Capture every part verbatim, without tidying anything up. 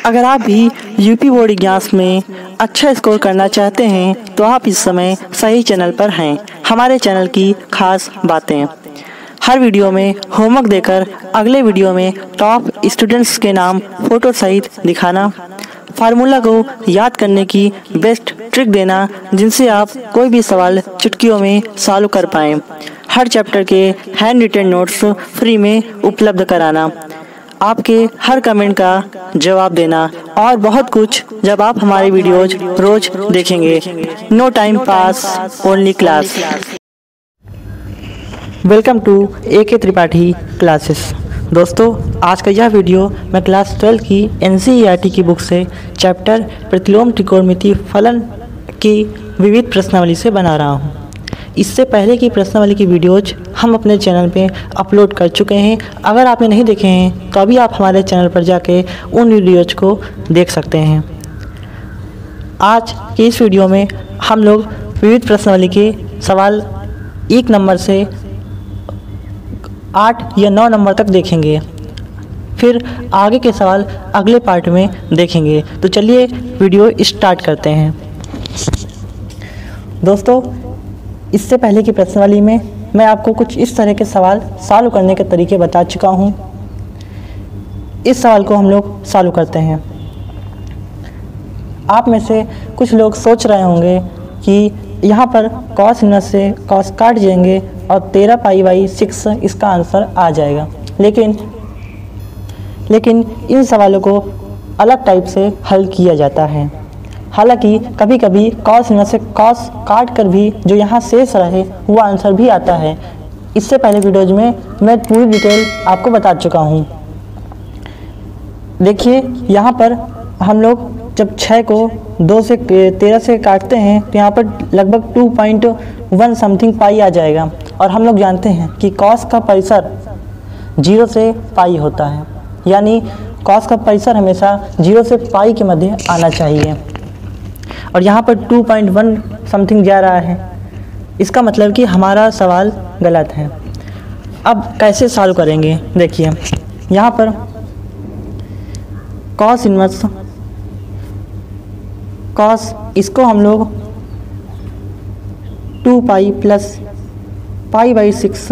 अगर आप भी यूपी बोर्ड एग्जाम्स में अच्छा स्कोर करना चाहते हैं तो आप इस समय सही चैनल पर हैं। हमारे चैनल की खास बातें, हर वीडियो में होमवर्क देकर अगले वीडियो में टॉप स्टूडेंट्स के नाम फोटो सहित दिखाना, फार्मूला को याद करने की बेस्ट ट्रिक देना जिनसे आप कोई भी सवाल चुटकियों में सॉल्व कर पाएँ, हर चैप्टर के हैंड रिटन नोट्स फ्री में उपलब्ध कराना, आपके हर कमेंट का जवाब देना और बहुत कुछ जब आप हमारे वीडियोज रोज देखेंगे। No time pass, only class. Welcome to A K Tripathi classes. दोस्तों, आज का यह वीडियो मैं क्लास ट्वेल्थ की N C E R T की बुक से चैप्टर प्रतिलोम त्रिकोणमिति फलन की विविध प्रश्नावली से बना रहा हूँ। इससे पहले की प्रश्नावली की वीडियोज हम अपने चैनल पे अपलोड कर चुके हैं। अगर आपने नहीं देखे हैं तो अभी आप हमारे चैनल पर जाके उन वीडियोज को देख सकते हैं। आज की इस वीडियो में हम लोग विविध प्रश्नावली के सवाल एक नंबर से आठ या नौ नंबर तक देखेंगे, फिर आगे के सवाल अगले पार्ट में देखेंगे। तो चलिए वीडियो स्टार्ट करते हैं। दोस्तों, इससे पहले की प्रश्नावली में मैं आपको कुछ इस तरह के सवाल सॉल्व करने के तरीके बता चुका हूँ। इस सवाल को हम लोग सॉल्व करते हैं। आप में से कुछ लोग सोच रहे होंगे कि यहाँ पर कॉस इनवर्स से कॉस काट जाएंगे और तेरह पाई बाई सिक्स इसका आंसर आ जाएगा, लेकिन लेकिन इन सवालों को अलग टाइप से हल किया जाता है। हालांकि कभी कभी कॉस इनवर्स से कॉस काट कर भी जो यहाँ शेष रहे वो आंसर भी आता है। इससे पहले वीडियोज में मैं पूरी डिटेल आपको बता चुका हूँ। देखिए, यहाँ पर हम लोग जब छः को दो से तेरह से काटते हैं तो यहाँ पर लगभग two point one something pi आ जाएगा, और हम लोग जानते हैं कि कॉस का परिसर जीरो से पाई होता है, यानी कॉस का परिसर हमेशा जीरो से पाई के मध्य आना चाहिए, और यहाँ पर टू पॉइंट वन समथिंग जा रहा है। इसका मतलब कि हमारा सवाल गलत है। अब कैसे सॉल्व करेंगे? देखिए, यहाँ पर कॉस इनवर्स कॉस इसको हम लोग two pi plus pi by six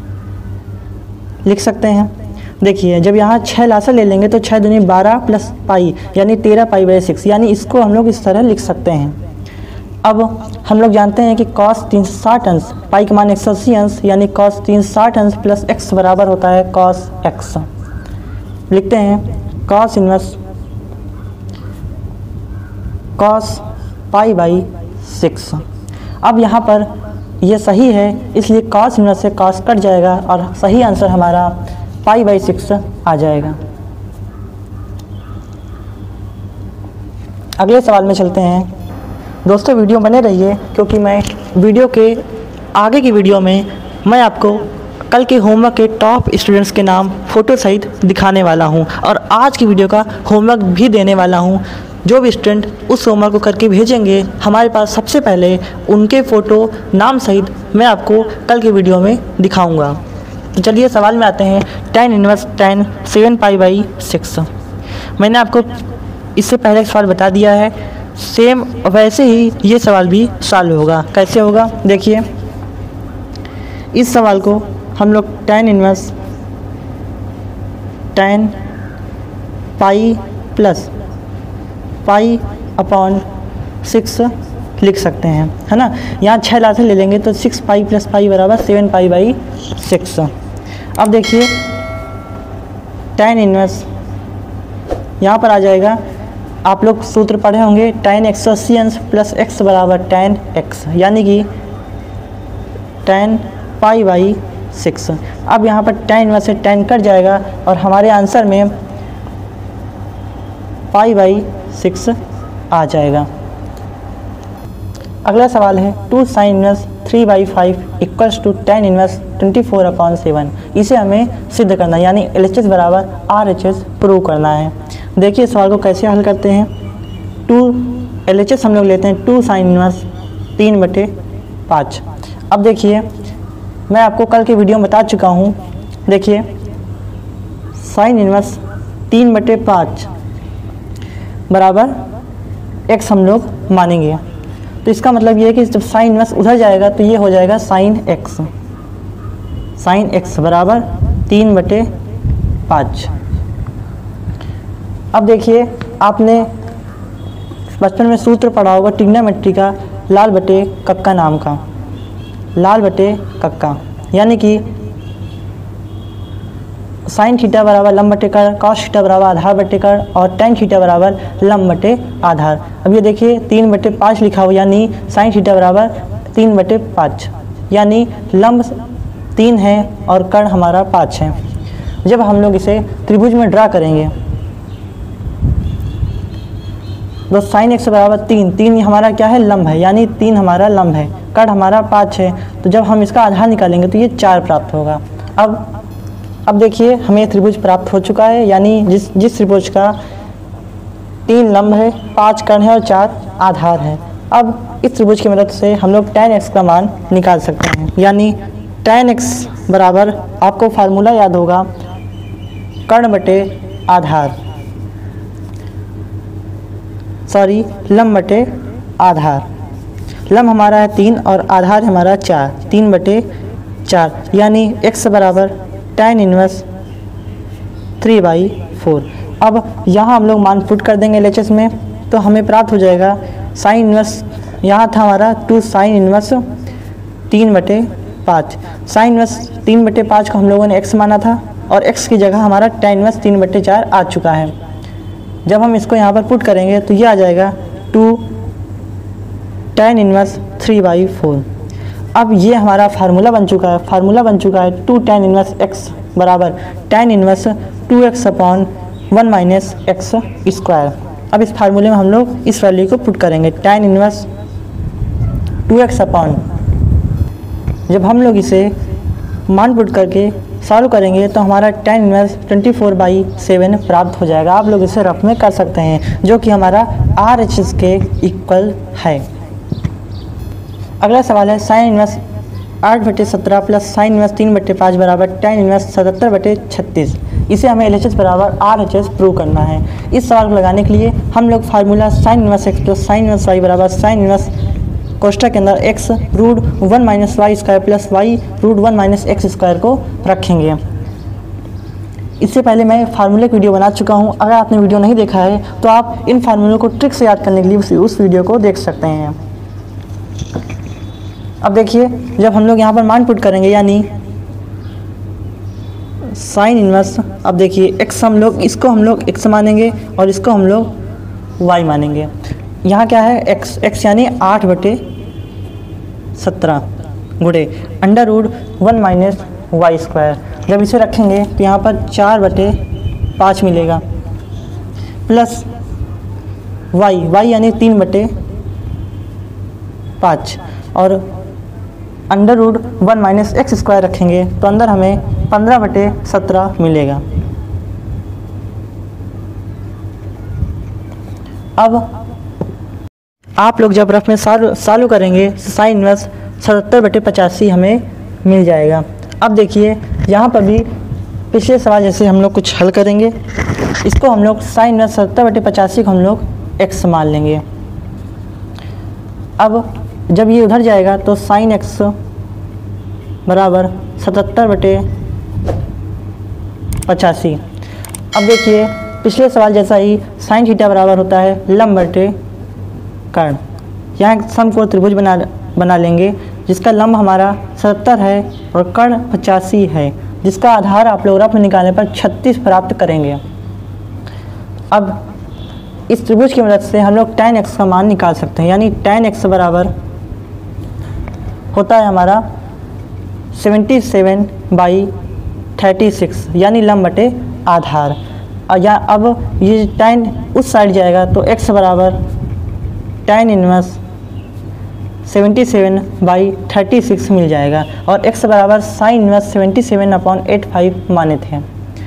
लिख सकते हैं। देखिए, जब यहाँ छः लासा ले लेंगे तो छः दूनी बारह प्लस पाई यानी तेरह पाई बाई सिक्स, यानी इसको हम लोग इस तरह लिख सकते हैं। अब हम लोग जानते हैं कि कॉस तीन सौ साठ अंश पाई का मान एक सौ अस्सी अंश, यानी कॉस तीन सौ साठ अंश प्लस एक्स बराबर होता है कॉस एक्स। लिखते हैं cos inverse cos pi by six. अब यहाँ पर यह सही है, इसलिए कॉस इनवर्स से कॉस कट जाएगा और सही आंसर हमारा पाई बाई सिक्स आ जाएगा। अगले सवाल में चलते हैं। दोस्तों, वीडियो बने रहिए, क्योंकि मैं वीडियो के आगे की वीडियो में मैं आपको कल के होमवर्क के टॉप स्टूडेंट्स के नाम फ़ोटो सहित दिखाने वाला हूं, और आज की वीडियो का होमवर्क भी देने वाला हूं। जो भी स्टूडेंट उस होमवर्क को करके भेजेंगे हमारे पास, सबसे पहले उनके फ़ोटो नाम सहित मैं आपको कल की वीडियो में दिखाऊँगा। तो चलिए सवाल में आते हैं। Tan inverse tan seven pi by six. मैंने आपको इससे पहले एक सवाल बता दिया है, सेम वैसे ही ये सवाल भी सॉल्व होगा। कैसे होगा? देखिए, इस सवाल को हम लोग tan inverse tan pi plus pi upon six लिख सकते हैं, है ना। यहाँ छः लासे ले लेंगे तो सिक्स पाई प्लस पाई बराबर सेवन पाई बाई सिक्स। अब देखिए, टेन इनवर्स यहाँ पर आ जाएगा। आप लोग सूत्र पढ़े होंगे, टेन एक सौ अस्सी अंश प्लस एक्स बराबर टेन एक्स, यानी कि टेन पाई बाई सिक्स। अब यहाँ पर टेन इनवर्स से टेन कट जाएगा और हमारे आंसर में पाई बाई सिक्स आ जाएगा। अगला सवाल है two sine inverse three by five equals to tan inverse twenty four upon seven. इसे हमें सिद्ध करना है, यानी एल एच एस बराबर आर एच एस प्रूव करना है। देखिए सवाल को कैसे हल करते हैं। टू एल एच एस हम लोग लेते हैं टू साइन इनवर्स तीन बटे पाँच। अब देखिए, मैं आपको कल के वीडियो में बता चुका हूँ। देखिए, साइन इनवर्स तीन बटे पाँच बराबर एक्स हम लोग मानेंगे। तो इसका मतलब ये है कि जब साइन इनवर्स उधर जाएगा तो ये हो जाएगा साइन एक्स, साइन एक्स बराबर तीन बटे पाँच। अब देखिए आपने बचपन में सूत्र पढ़ा होगा ट्रिग्नोमेट्री का, लाल बटे कक्का नाम का, लाल बटे कक्का, यानी कि साइन थीटा बराबर लंब बटे कर, कॉस थीटा बराबर आधार बटे कर और टेन थीटा बराबर लंब बटे आधार। अब ये देखिए तीन बटे पाँच लिखा हो, यानी साइन थीटा बराबर तीन बटे पाँच, यानी लंब तीन है और कर्ण हमारा पाँच है। जब हम लोग इसे त्रिभुज में ड्रा करेंगे तो साइन एक्स बराबर तीन, तीन हमारा क्या है लंब है, यानी तीन हमारा लंब है, कर्ण हमारा पाँच है, तो जब हम इसका आधार निकालेंगे तो ये चार प्राप्त होगा। अब अब देखिए हमें त्रिभुज प्राप्त हो चुका है, यानी जिस जिस त्रिभुज का तीन लंब है, पाँच कर्ण है और चार आधार है। अब इस त्रिभुज की मदद से हम लोग tan x का मान निकाल सकते हैं, यानी tan x बराबर आपको फार्मूला याद होगा कर्ण बटे आधार, सॉरी लंब बटे आधार। लंब हमारा है तीन और आधार हमारा चार, तीन बटे चार, यानी x बराबर tan inverse three by four. अब यहाँ हम लोग मान पुट कर देंगे एल एच एस में, तो हमें प्राप्त हो जाएगा साइन इनवर्स, यहाँ था हमारा टू साइन इनवर्स तीन बटे पाँच। साइन इनवर्स तीन बटे पाँच को हम लोगों ने x माना था और x की जगह हमारा tan इनवर्स तीन बटे चार आ चुका है। जब हम इसको यहाँ पर पुट करेंगे तो ये आ जाएगा two tan inverse three by four. अब ये हमारा फार्मूला बन चुका है, फार्मूला बन चुका है टू tan इनवर्स x बराबर tan inverse two x upon one minus x square. अब इस फार्मूले में हम लोग इस वैल्यू को पुट करेंगे tan inverse two x upon, जब हम लोग इसे मान पुट करके सॉल्व करेंगे तो हमारा tan inverse twenty four by seven प्राप्त हो जाएगा। आप लोग इसे रफ में कर सकते हैं, जो कि हमारा आर एच एस के इक्वल है। अगला सवाल है साइन इनवर्स आठ बटे सत्रह प्लस साइन इनवर्स तीन बटे पाँच बराबर tan इनवर्स सतहत्तर बटे छत्तीस। इसे हमें एल एच एस बराबर आर एच एस प्रूव करना है। इस सवाल को लगाने के लिए हम लोग formula sine inverse x plus sine inverse y बराबर साइन इनवर्स कोष्ठक के अंदर x root one minus y square plus y root one minus x square को रखेंगे। इससे पहले मैं फार्मूले की वीडियो बना चुका हूँ, अगर आपने वीडियो नहीं देखा है तो आप इन फार्मूलों को ट्रिक से याद करने के लिए उस, उस वीडियो को देख सकते हैं। अब देखिए जब हम लोग यहाँ पर मान पुट करेंगे, यानी साइन इनवर्स, अब देखिए x हम लोग इसको हम लोग x मानेंगे और इसको हम लोग y मानेंगे। यहाँ क्या है x, x यानी आठ बटे सत्रह गुणे under root one minus y square. जब इसे रखेंगे तो यहाँ पर चार बटे पाँच मिलेगा प्लस y, y यानी तीन बटे पाँच और under root one minus x square रखेंगे तो अंदर हमें पंद्रह बटे सत्रह मिलेगा। अब आप लोग जब रफ में साल चालू करेंगे तो साइन इनवर्स सतहत्तर बटे पचासी हमें मिल जाएगा। अब देखिए यहाँ पर भी पिछले सवाल जैसे हम लोग कुछ हल करेंगे, इसको हम लोग साइन इनवर्स सतहत्तर बटे पचासी को हम लोग एक्स मान लेंगे। अब जब ये उधर जाएगा तो साइन एक्स बराबर सतहत्तर बटे पचासी। अब देखिए पिछले सवाल जैसा ही साइन थीटा बराबर होता है लंब बटे कर्ण। यहाँ समकोण त्रिभुज बना बना लेंगे जिसका लंब हमारा सत्तर है और कर्ण पचासी है, जिसका आधार आप लोग रफ में निकालने पर छत्तीस प्राप्त करेंगे। अब इस त्रिभुज की मदद से हम लोग tan x का मान निकाल सकते हैं, यानी tan x बराबर होता है हमारा seventy seven by thirty six, यानी लंब बटे आधार। और या अब ये tan उस साइड जाएगा तो x बराबर tan inverse seventy seven by thirty six मिल जाएगा और x बराबर sine inverse seventy seven upon eight five माने थे,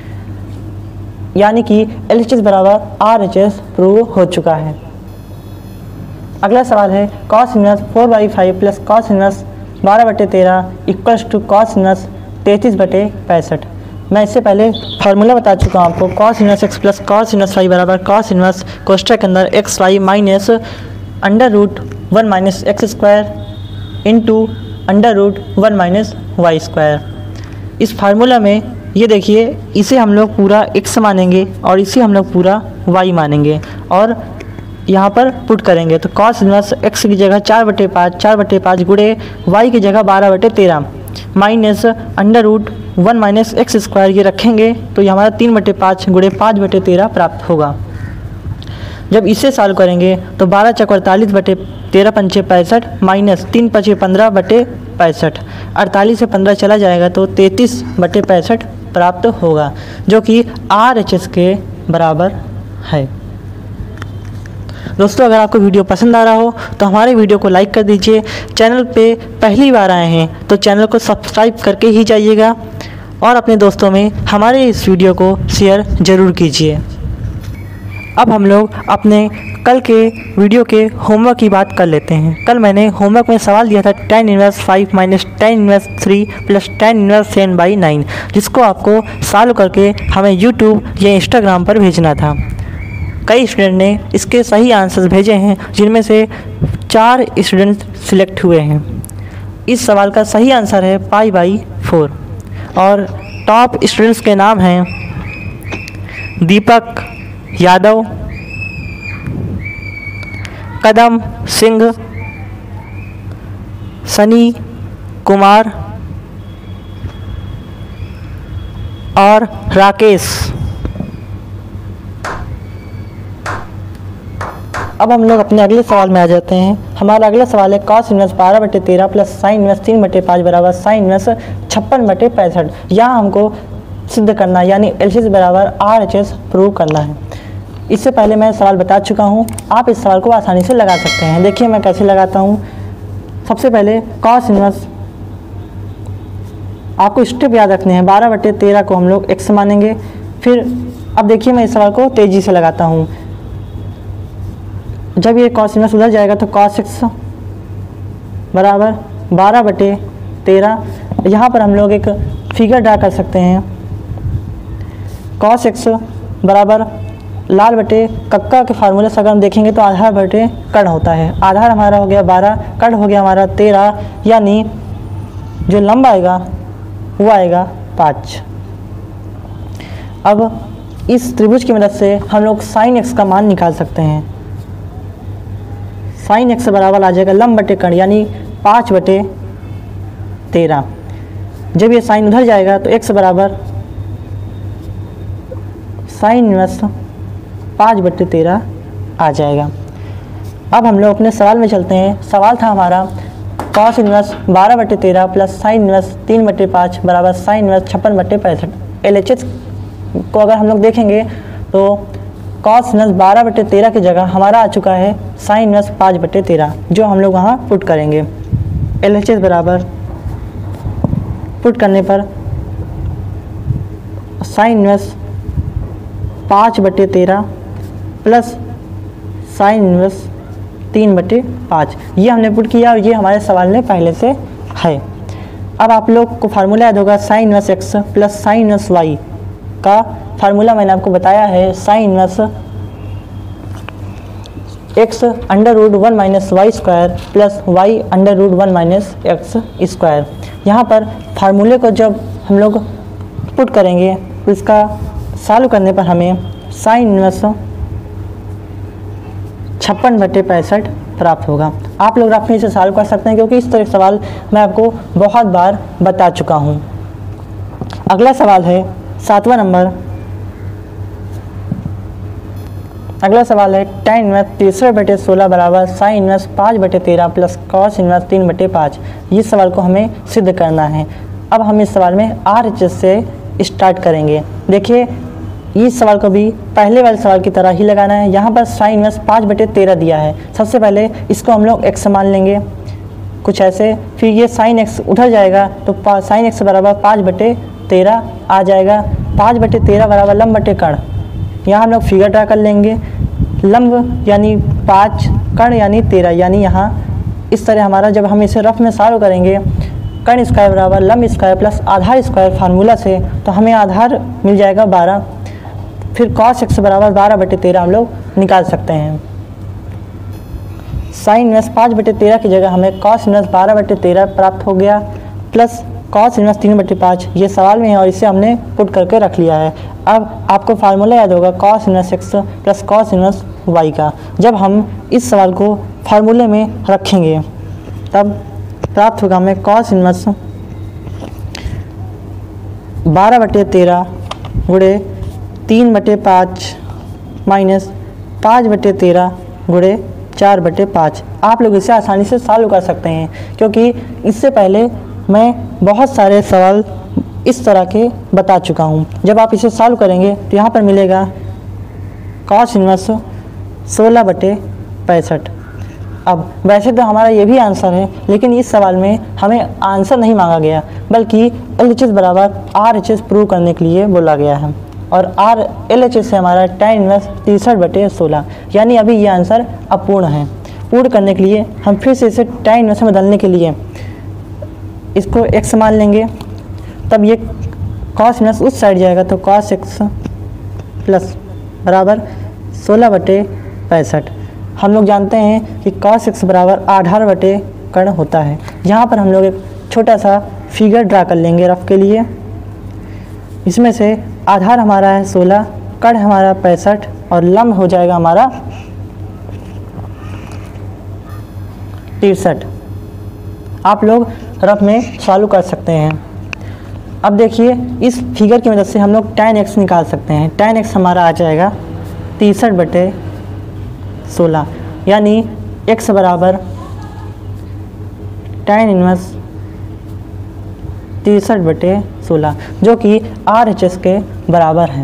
यानी कि एल एच एस बराबर आर एच एस प्रूव हो चुका है। अगला सवाल है cos inverse four by five plus cos inverse बारह बटे तेरह इक्वल्स टू कॉस इनवर्स तैंतीस बटे पैंसठ। मैं इससे पहले फार्मूला बता चुका हूँ आपको, cos inverse x plus cos inverse y बराबर कॉस इनवर्स कोष्ठक के अंदर x y minus under root one minus x square into under root one minus y square. इस फार्मूला में ये देखिए, इसे हम लोग पूरा x मानेंगे और इसे हम लोग पूरा y मानेंगे और यहाँ पर पुट करेंगे। तो कॉस इनवर्स x की जगह चार बटे पाँच चार बटे पाँच गुणे y की जगह बारह बटे तेरह minus under root one minus x square ये रखेंगे तो ये हमारा तीन बटे पाँच गुणे पाँच बटे तेरह प्राप्त होगा। जब इसे सॉल्व करेंगे तो बारह चौक अड़तालीस बटे तेरह पंचे पैंसठ माइनस तीन पचे पंद्रह बटे पैंसठ, अड़तालीस से पंद्रह चला जाएगा तो तैंतीस बटे पैंसठ प्राप्त होगा, जो कि आर एच एस के बराबर है। दोस्तों, अगर आपको वीडियो पसंद आ रहा हो तो हमारे वीडियो को लाइक कर दीजिए। चैनल पे पहली बार आए हैं तो चैनल को सब्सक्राइब करके ही जाइएगा और अपने दोस्तों में हमारे इस वीडियो को शेयर ज़रूर कीजिए। अब हम लोग अपने कल के वीडियो के होमवर्क की बात कर लेते हैं। कल मैंने होमवर्क में सवाल दिया था tan inverse five minus tan inverse three plus tan inverse seven by nine, जिसको आपको सॉल्व करके हमें यूट्यूब या इंस्टाग्राम पर भेजना था। कई स्टूडेंट ने इसके सही आंसर्स भेजे हैं, जिनमें से चार स्टूडेंट सिलेक्ट हुए हैं। इस सवाल का सही आंसर है पाई बाई फोर और टॉप स्टूडेंट्स के नाम हैं दीपक यादव, कदम सिंह, सनी कुमार और राकेश। अब हम लोग अपने अगले सवाल में आ जाते हैं। हमारा अगला सवाल है कॉस इनवर्स बारह बटे तेरह प्लस साइन इनवर्स तीन बटे पाँच बराबर साइन इनवर्स छप्पन बटे पैंसठ। यहाँ हमको सिद्ध करना है, यानी एल सी एस बराबर आर एच एस प्रूव करना है। इससे पहले मैं सवाल बता चुका हूँ, आप इस सवाल को आसानी से लगा सकते हैं। देखिए मैं कैसे लगाता हूँ। सबसे पहले कॉस इनवर्स, आपको स्टेप याद रखने हैं। बारह बटे तेरह को हम लोग एक्स मानेंगे। फिर अब देखिए मैं इस सवाल को तेज़ी से लगाता हूँ। जब ये कॉस इनवर्स उधर जाएगा तो कॉस एक्स बराबर बारह बटे तेरह। यहाँ पर हम लोग एक फिगर ड्रा कर सकते हैं। कॉस एक्स बराबर लाल बटे कक्का के फार्मूले से अगर हम देखेंगे तो आधार बटे कर्ण होता है। आधार हमारा हो गया बारह, कर्ण हो गया हमारा तेरह, यानी जो लंब आएगा वो आएगा पाँच। अब इस त्रिभुज की मदद से हम लोग साइन एक्स का मान निकाल सकते हैं। साइन एक्स बराबर आ जाएगा लंब बटे कर्ण, यानी पाँच बटे तेरह। जब ये साइन उधर जाएगा तो एक्स बराबर साइन इनवर्स पाँच बटे तेरह आ जाएगा। अब हम लोग अपने सवाल में चलते हैं। सवाल था हमारा कॉस इनवर्स बारह बटे तेरह प्लस साइन इनवर्स तीन बटे पाँच बराबर साइन इनवर्स छप्पन बटे पैंसठ। एल एच एस को अगर हम लोग देखेंगे तो कॉस इनवर्स बारह बटे तेरह की जगह हमारा आ चुका है साइन इनवर्स पाँच बटे तेरह, जो हम लोग वहाँ पुट करेंगे। एल एच एस बराबर पुट करने पर साइन इनवर्स पाँच बटे तेरह प्लस साइन इनवर्स तीन बटे पाँच, ये हमने पुट किया और ये हमारे सवाल में पहले से है। अब आप लोग को फार्मूला याद होगा sine inverse x plus sine inverse y का फार्मूला मैंने आपको बताया है sine inverse x under root one minus y square plus y under root one minus x square. यहाँ पर फार्मूले को जब हम लोग पुट करेंगे तो इसका सॉल्व करने पर हमें साइन इनवर्स छप्पन बटे पैंसठ प्राप्त होगा। आप लोग अपने इसे सॉल्व कर सकते हैं, क्योंकि इस तरह के सवाल मैं आपको बहुत बार बता चुका हूँ। अगला सवाल है सातवां नंबर। अगला सवाल है टेन इनवर्स तीसरे बटे सोलह बराबर साइन इनवर्स पाँच बटे तेरह प्लस कॉस इनवर्स तीन बटे पाँच। इस सवाल को हमें सिद्ध करना है। अब हम इस सवाल में आर एच एस से स्टार्ट करेंगे। देखिए इस सवाल को भी पहले वाले सवाल की तरह ही लगाना है। यहाँ पर साइन इनवर्स पाँच बटे तेरह दिया है। सबसे पहले इसको हम लोग एक्स मान लेंगे कुछ ऐसे। फिर ये साइन एक्स उधर जाएगा तो साइन एक्स बराबर पाँच बटे तेरह आ जाएगा। पाँच बटे तेरह बराबर लंब बटे कर्ण। यहाँ हम लोग फिगर ड्रा कर लेंगे। लंब यानी पाँच, कर्ण यानी तेरह, यानी यहाँ इस तरह हमारा जब हम इसे रफ में सॉल्व करेंगे कर्ण स्क्वायर बराबर लंब स्क्वायर प्लस आधार स्क्वायर फार्मूला से, तो हमें आधार मिल जाएगा बारह। फिर कॉस एक्स बराबर बारह बटे तेरह हम लोग निकाल सकते हैं। साइन इनवर्स पाँच बटे तेरह की जगह हमें कॉस इनवर्स बारह बटे तेरह प्राप्त हो गया, प्लस कॉस इनवर्स तीन बटे पाँच, ये सवाल में है और इसे हमने पुट करके रख लिया है। अब आपको फार्मूला याद होगा cos inverse x plus cos inverse y का। जब हम इस सवाल को फार्मूले में रखेंगे तब प्राप्त होगा हमें कॉस इनवर्स बारह बटे तेरह गुणे तीन बटे पाँच माइनस पाँच बटे तेरह गुणे चार बटे पाँच। आप लोग इसे आसानी से सॉल्व कर सकते हैं, क्योंकि इससे पहले मैं बहुत सारे सवाल इस तरह के बता चुका हूँ। जब आप इसे सॉल्व करेंगे तो यहाँ पर मिलेगा कॉस इनवर्स सोलह बटे पैंसठ। अब वैसे तो हमारा ये भी आंसर है, लेकिन इस सवाल में हमें आंसर नहीं मांगा गया, बल्कि एल एच एस बराबर आर एच एस प्रूव करने के लिए बोला गया है। और आर एल एच एस से हमारा tan इनवर्स तिरसठ बटे सोलह, यानी अभी ये आंसर अपूर्ण है। पूर्ण करने के लिए हम फिर से इसे tan इनवर्स में बदलने के लिए इसको x मान लेंगे, तब ये cos इनवर्स उस साइड जाएगा, तो cos x प्लस बराबर सोलह बटे पैंसठ। हम लोग जानते हैं कि cos x बराबर आधार बटे कर्ण होता है। यहाँ पर हम लोग एक छोटा सा फिगर ड्रा कर लेंगे रफ के लिए। इसमें से आधार हमारा है सोलह, कर्ण हमारा पैंसठ और लंब हो जाएगा हमारा तिरसठ। आप लोग रफ में सॉल्व कर सकते हैं। अब देखिए इस फिगर की मदद से हम लोग tan x निकाल सकते हैं। tan x हमारा आ जाएगा तिरसठ बटे सोलह, यानी x बराबर tan इनवर्स तिरसठ बटे सोलह, जो कि आर एच एस के बराबर है।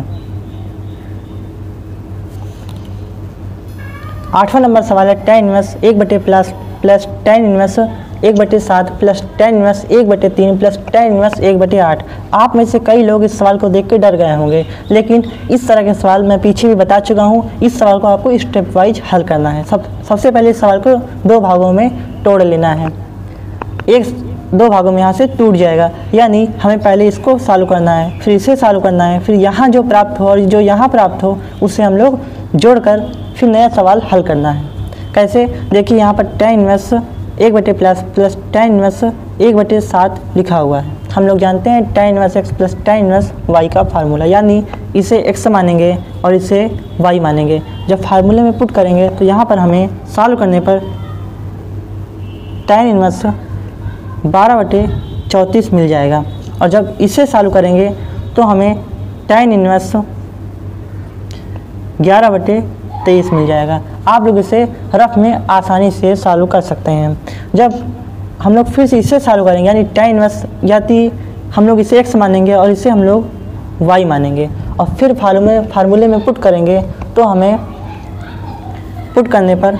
आठवां नंबर सवाल है tan इनवर्स एक बटे प्लस प्लस tan इनवर्स एक बटे सात प्लस tan इनवर्स एक बटे तीन प्लस tan इनवर्स एक बटे आठ। आप में से कई लोग इस सवाल को देख के डर गए होंगे, लेकिन इस तरह के सवाल मैं पीछे भी बता चुका हूँ। इस सवाल को आपको स्टेप वाइज हल करना है। सब सबसे पहले इस सवाल को दो भागों में तोड़ लेना है। एक दो भागों में यहाँ से टूट जाएगा, यानी हमें पहले इसको सॉल्व करना है, फिर इसे सॉल्व करना है, फिर यहाँ जो प्राप्त हो और जो यहाँ प्राप्त हो उसे हम लोग जोड़कर फिर नया सवाल हल करना है। कैसे? देखिए यहाँ पर tan इनवर्स एक बटे प्लस प्लस tan इनवर्स एक बटे सात लिखा हुआ है। हम लोग जानते हैं tan inverse x plus tan inverse y का फार्मूला, यानी इसे x मानेंगे और इसे y मानेंगे। जब फार्मूले में पुट करेंगे तो यहाँ पर हमें सॉल्व करने पर tan इनवर्स बारह बटे चौंतीस मिल जाएगा, और जब इसे सॉल्व करेंगे तो हमें tan इनवर्स ग्यारह बटे तेईस मिल जाएगा। आप लोग इसे रफ में आसानी से सॉल्व कर सकते हैं। जब हम लोग फिर से इसे सॉल्व करेंगे, यानी tan इनवर्स यानी हम लोग इसे x मानेंगे और इसे हम लोग y मानेंगे, और फिर फार्मूले फार्मूले में पुट करेंगे तो हमें पुट करने पर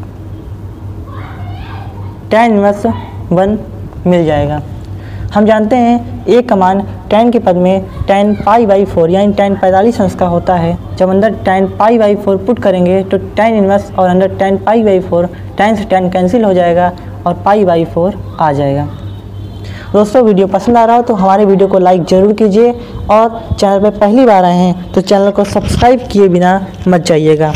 tan इनवर्स वन मिल जाएगा। हम जानते हैं एक का मान tan के पद में tan पाई बाई फोर यानी tan पैंतालीस अंश का होता है। जब अंदर tan pi by four put करेंगे तो tan इनवर्स और अंदर tan pi by four tan से tan कैंसिल हो जाएगा और पाई बाई फोर आ जाएगा। दोस्तों, वीडियो पसंद आ रहा हो तो हमारे वीडियो को लाइक ज़रूर कीजिए, और चैनल पर पहली बार आए हैं तो चैनल को सब्सक्राइब किए बिना मत जाइएगा।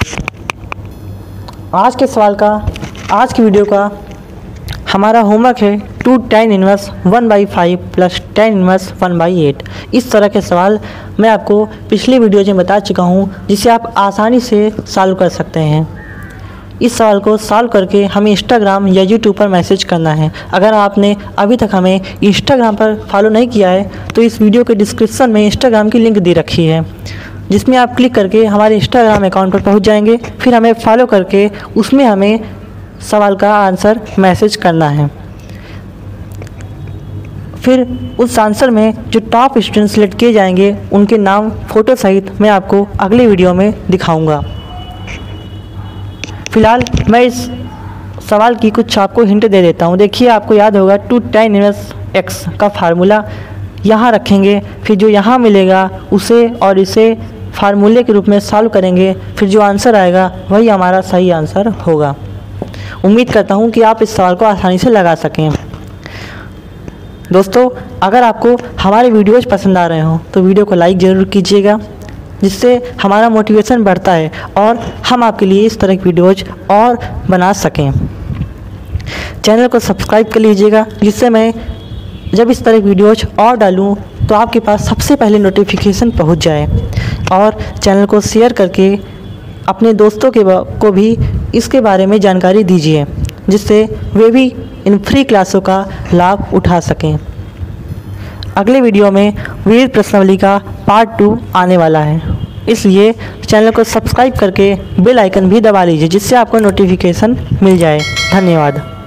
आज के सवाल का आज की वीडियो का हमारा होमवर्क है two tan inverse one by five plus tan inverse one by eight. इस तरह के सवाल मैं आपको पिछले वीडियो में बता चुका हूँ, जिसे आप आसानी से सॉल्व कर सकते हैं। इस सवाल को सॉल्व करके हमें इंस्टाग्राम या यूट्यूब पर मैसेज करना है। अगर आपने अभी तक हमें इंस्टाग्राम पर फॉलो नहीं किया है तो इस वीडियो के डिस्क्रिप्शन में इंस्टाग्राम की लिंक दे रखी है, जिसमें आप क्लिक करके हमारे इंस्टाग्राम अकाउंट पर पहुँच जाएंगे। फिर हमें फॉलो करके उसमें हमें सवाल का आंसर मैसेज करना है। फिर उस आंसर में जो टॉप स्टूडेंट सेलेक्ट किए जाएंगे उनके नाम फ़ोटो सहित मैं आपको अगले वीडियो में दिखाऊंगा। फिलहाल मैं इस सवाल की कुछ आपको हिंट दे देता हूँ। देखिए, आपको याद होगा टू tan इनवर्स x का फार्मूला यहाँ रखेंगे, फिर जो यहाँ मिलेगा उसे और इसे फार्मूले के रूप में सॉल्व करेंगे, फिर जो आंसर आएगा वही हमारा सही आंसर होगा। उम्मीद करता हूँ कि आप इस सवाल को आसानी से लगा सकें। दोस्तों, अगर आपको हमारे वीडियोज़ पसंद आ रहे हों तो वीडियो को लाइक ज़रूर कीजिएगा, जिससे हमारा मोटिवेशन बढ़ता है और हम आपके लिए इस तरह की वीडियोज़ और बना सकें। चैनल को सब्सक्राइब कर लीजिएगा, जिससे मैं जब इस तरह की वीडियोज़ और डालूं तो आपके पास सबसे पहले नोटिफिकेशन पहुंच जाए। और चैनल को शेयर करके अपने दोस्तों के को भी इसके बारे में जानकारी दीजिए, जिससे वे भी इन फ्री क्लासों का लाभ उठा सकें। अगले वीडियो में वीर प्रश्नावली का पार्ट टू आने वाला है, इसलिए चैनल को सब्सक्राइब करके बेल आइकन भी दबा लीजिए, जिससे आपको नोटिफिकेशन मिल जाए। धन्यवाद।